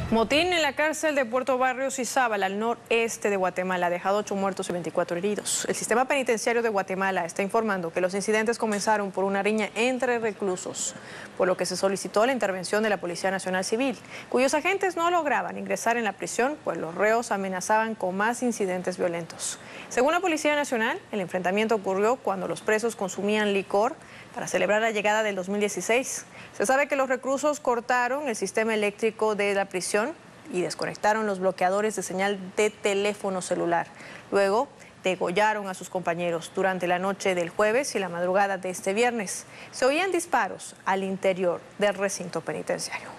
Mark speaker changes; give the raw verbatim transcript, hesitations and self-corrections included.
Speaker 1: Motín en la cárcel de Puerto Barrios y Zabala, al noreste de Guatemala, ha dejado ocho muertos y veinticuatro heridos. El sistema penitenciario de Guatemala está informando que los incidentes comenzaron por una riña entre reclusos, por lo que se solicitó la intervención de la Policía Nacional Civil, cuyos agentes no lograban ingresar en la prisión, pues los reos amenazaban con más incidentes violentos. Según la Policía Nacional, el enfrentamiento ocurrió cuando los presos consumían licor para celebrar la llegada del dos mil dieciséis. Se sabe que los reclusos cortaron el sistema eléctrico de la prisión y desconectaron los bloqueadores de señal de teléfono celular. Luego, degollaron a sus compañeros durante la noche del jueves y la madrugada de este viernes. Se oían disparos al interior del recinto penitenciario.